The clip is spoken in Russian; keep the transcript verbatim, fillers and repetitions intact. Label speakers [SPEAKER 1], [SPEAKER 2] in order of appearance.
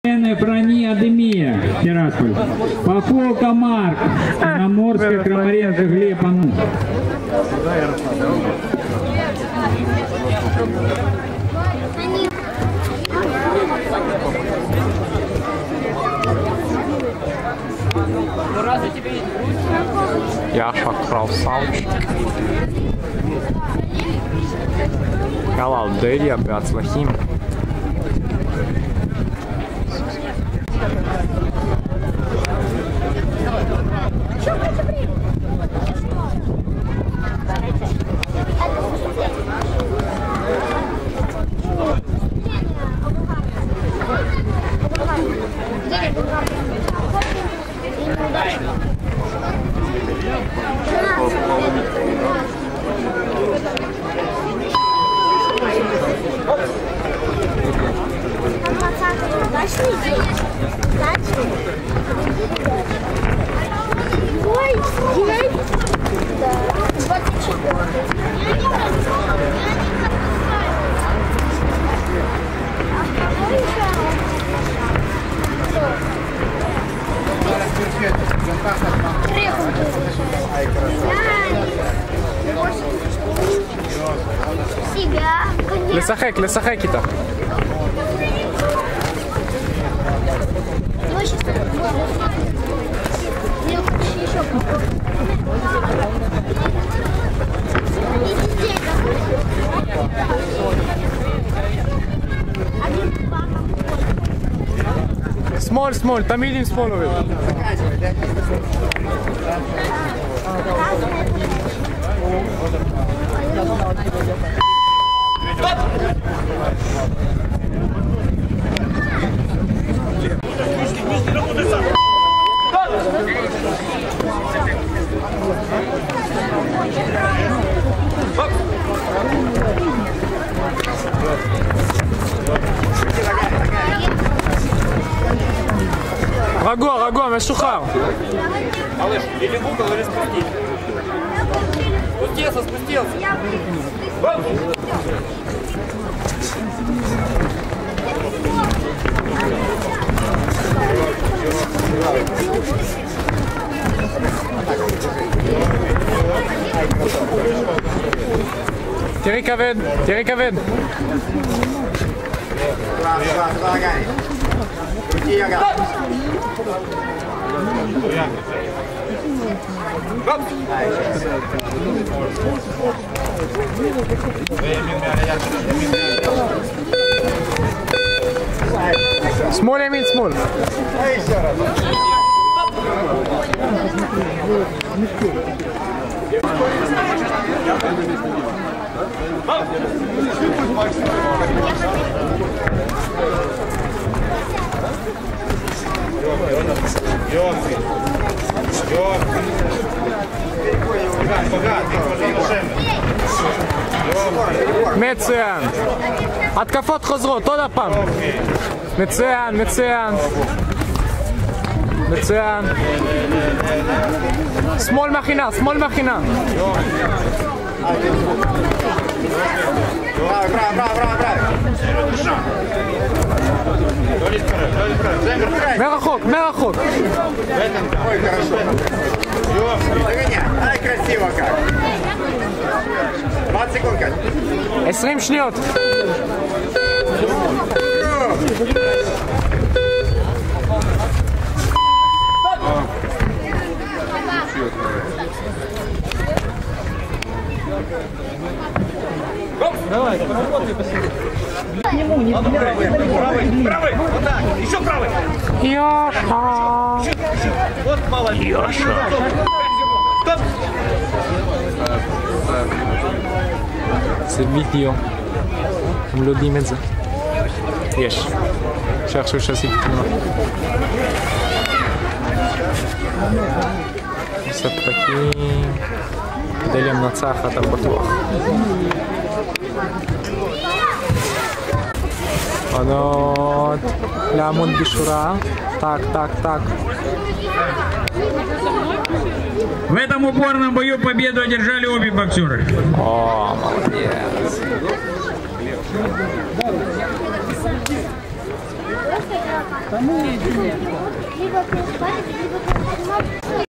[SPEAKER 1] Брони Адемия, Тирасполь. Пополка Марк, Черноморская, Крамаренко, Глеб, Ану.
[SPEAKER 2] Яша красавчик. Калалдерия, Бяцлахим. לשחק, לשחק איתה. שמאל, שמאל, תמיד עם שמאל עובד. רגוע, רגוע, משוחרר.
[SPEAKER 3] Малыш, или в угол, или спустить. Спустился, спустился.
[SPEAKER 2] תראי כבד, תראי כבד. שמאל ימין שמאל. מצוין. התקפות חוזרות, עוד הפעם. מצוין, מצוין. מצוין. שמאל מכינה, שמאל מכינה. מרחוק, מרחוק.
[SPEAKER 3] Ой, хорошо. Ай, красиво как. двадцать секунд как.
[SPEAKER 2] עשרים שניות.
[SPEAKER 3] Давай, посмотри, посмотри. К нему не правый, правый, правый, вот так, еще правый.
[SPEAKER 2] Яша.
[SPEAKER 3] Вот молодец. Яша. Стоп.
[SPEAKER 2] זה וידאו, הם לא יודעים את זה. יש. שעכשיו שעשיתי תמונה. עושה פרקים כדי למנצח אתה בטוח. עונות לעמוד בשורה. Так, так, так.
[SPEAKER 1] В этом упорном бою победу одержали обе боксеры.
[SPEAKER 2] О, молодец.
[SPEAKER 4] Либо переспать, либо